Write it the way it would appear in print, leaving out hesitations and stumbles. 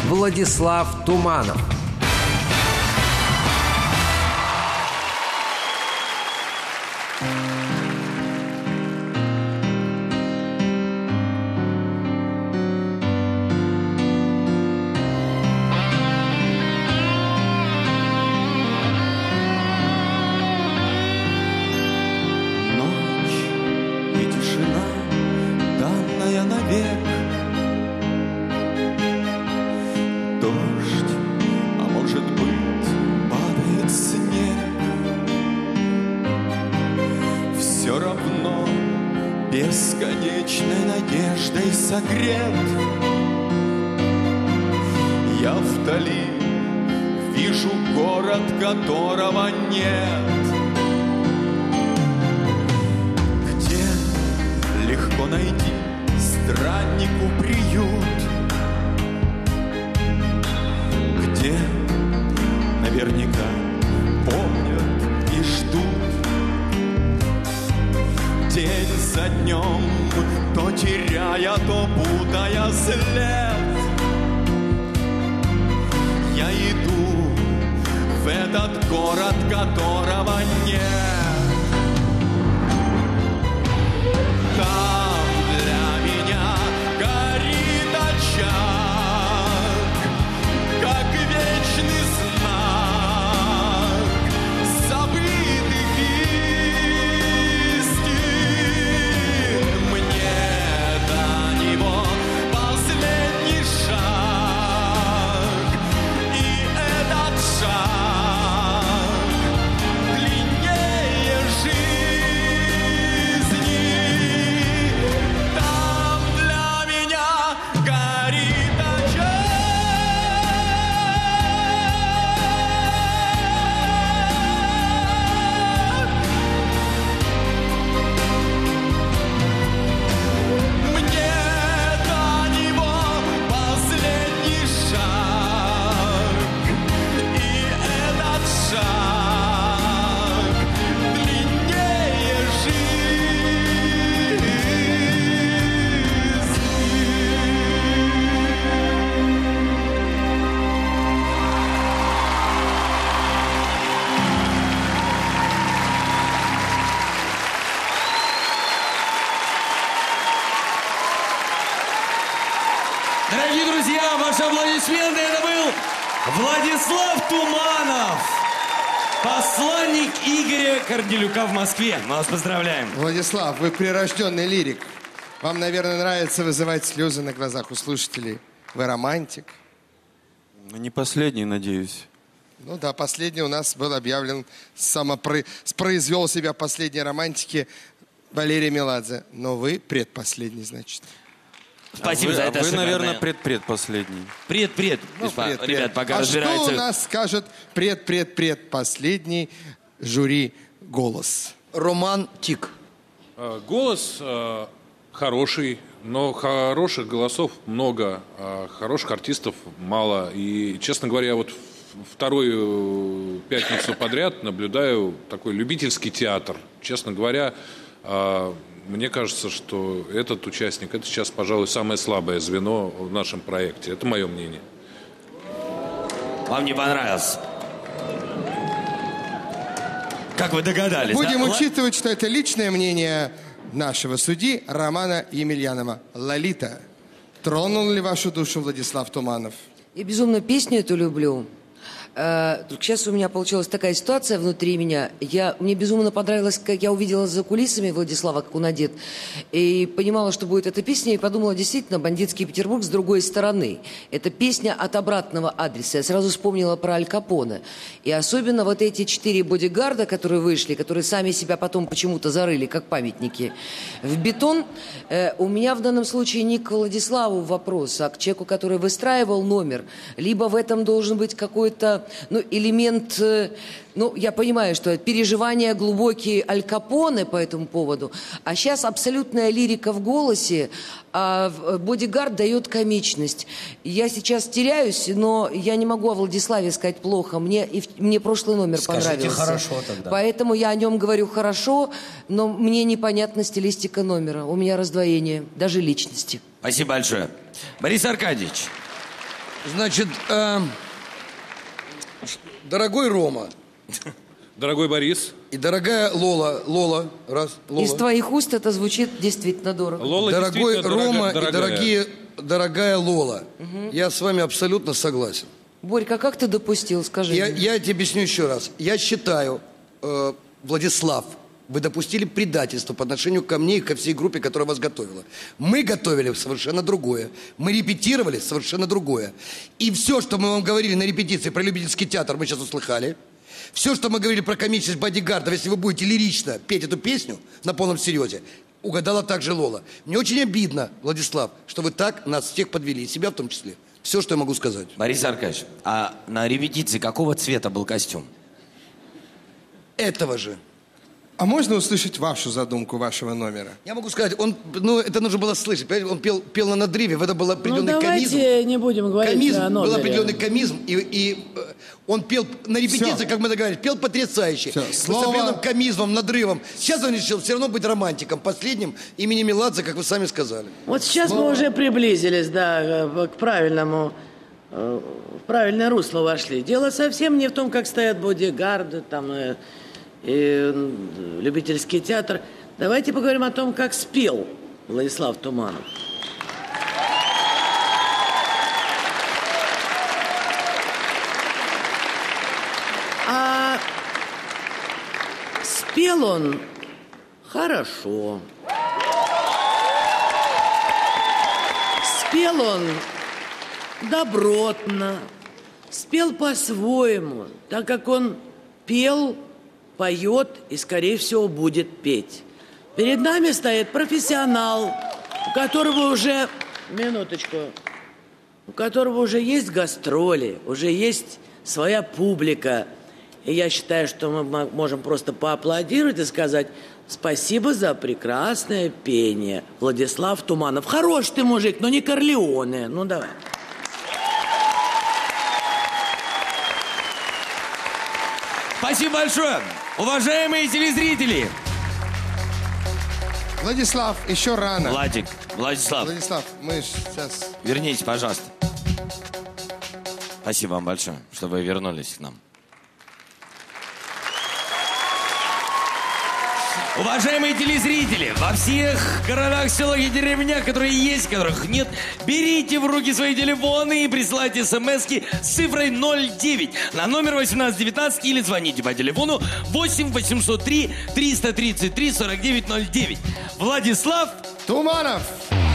Владислав Туманов. Бесконечной надеждой согрет. Я вдали вижу город, которого нет, где легко найти страннику приют, где наверняка помнят и ждут. День за днем, то теряя, то путая след, я иду в этот город, которого нет. Там для меня горит очаг, как вечный знак забытых истин. Последний шаг, и этот шаг длиннее жизни. Там для меня горит очаг. Дорогие друзья, ваши аплодисменты. Это был Владислав Туманов, посланник Игоря Корнелюка в Москве. Мы вас поздравляем. Владислав, вы прирожденный лирик. Вам, наверное, нравится вызывать слезы на глазах у слушателей. Вы романтик. Не последний, надеюсь. Ну да, последний у нас был объявлен, произвел себя последней романтики Валерий Меладзе. Но вы предпоследний, значит. Спасибо за это. Вы, наверное, предпоследний. Ребят, пока разбираются. Что у нас скажет предпоследний жюри «Голос»? Роман Тик. Голос хороший, но хороших голосов много, а хороших артистов мало. И, честно говоря, вот вторую пятницу подряд наблюдаю такой любительский театр. Честно говоря, мне кажется, что этот участник, это сейчас, пожалуй, самое слабое звено в нашем проекте. Это мое мнение. Вам не понравилось? Как вы догадались? Будем учитывать, что это личное мнение нашего судьи Романа Емельянова. Лолита, тронул ли вашу душу Владислав Туманов? Я безумно песню эту люблю. Сейчас у меня получилась такая ситуация внутри меня. Мне безумно понравилось, как я увидела за кулисами Владислава, как он одет, и понимала, что будет эта песня, и подумала, действительно, «Бандитский Петербург» с другой стороны. Это песня от обратного адреса. Я сразу вспомнила про Аль Капоне. И особенно вот эти 4 бодигарда, которые вышли, которые сами себя потом почему-то зарыли, как памятники, в бетон. У меня в данном случае не к Владиславу вопрос, а к человеку, который выстраивал номер. Либо в этом должен быть какой-то элемент, я понимаю, что переживания глубокие Аль Капоне по этому поводу, а сейчас абсолютная лирика в голосе, а бодигард дает комичность. Я сейчас теряюсь, но я не могу о Владиславе сказать плохо. Мне прошлый номер понравился. Хорошо тогда. Поэтому я о нем говорю хорошо, но мне непонятна стилистика номера. У меня раздвоение, даже личности. Спасибо большое. Борис Аркадьевич. Значит, дорогой Рома Дорогой Борис. и дорогая Лола, раз, Лола. Из твоих уст это звучит действительно дорого. Лола Дорогой действительно Рома дорогая. и дорогая Лола. Я с вами абсолютно согласен. Борька, как ты допустил, скажи мне? Я тебе объясню еще раз. Я считаю, Владислав, вы допустили предательство по отношению ко мне и ко всей группе, которая вас готовила. Мы готовили совершенно другое. Мы репетировали совершенно другое. И все, что мы вам говорили на репетиции про любительский театр, мы сейчас услыхали. Все, что мы говорили про комичность бодигардов, если вы будете лирично петь эту песню на полном серьезе, угадала также Лола. Мне очень обидно, Владислав, что вы так нас всех подвели, и себя в том числе. Все, что я могу сказать. Борис Аркадьевич, а на репетиции какого цвета был костюм? Этого же. А можно услышать вашу задумку вашего номера? Я могу сказать, это нужно было слышать. Понимаете? Он пел на надрыве, в это был определенный комизм. Давайте не будем говорить о Был номере. определенный комизм, и он пел на репетиции, Всё. как мы договорились, пел потрясающе. Всё. С Слово- определенным комизмом, надрывом. Сейчас он решил все равно быть романтиком, последним имени Меладзе, как вы сами сказали. Вот сейчас мы уже приблизились, да, к правильному, в правильное русло вошли. Дело совсем не в том, как стоят бодигарды, там, и любительский театр. Давайте поговорим о том, как спел Владислав Туманов. А спел он хорошо. Спел он добротно, спел по-своему, так как он пел, поет и, скорее всего, будет петь. Перед нами стоит профессионал, у которого уже, минуточку, у которого уже есть гастроли, уже есть своя публика. И я считаю, что мы можем просто поаплодировать и сказать спасибо за прекрасное пение, Владислав Туманов. Хорош ты мужик, но не Корлеоне. Ну, давай. Спасибо большое. Уважаемые телезрители. Владислав, еще рано. Владислав, Владислав, мы сейчас... Вернитесь, пожалуйста. Спасибо вам большое, что вы вернулись к нам. уважаемые телезрители, во всех городах, селах и деревнях, которые есть, которых нет, берите в руки свои телефоны и присылайте смски с цифрой 09 на номер 1819 или звоните по телефону 8 803 333 4909. Владислав Туманов!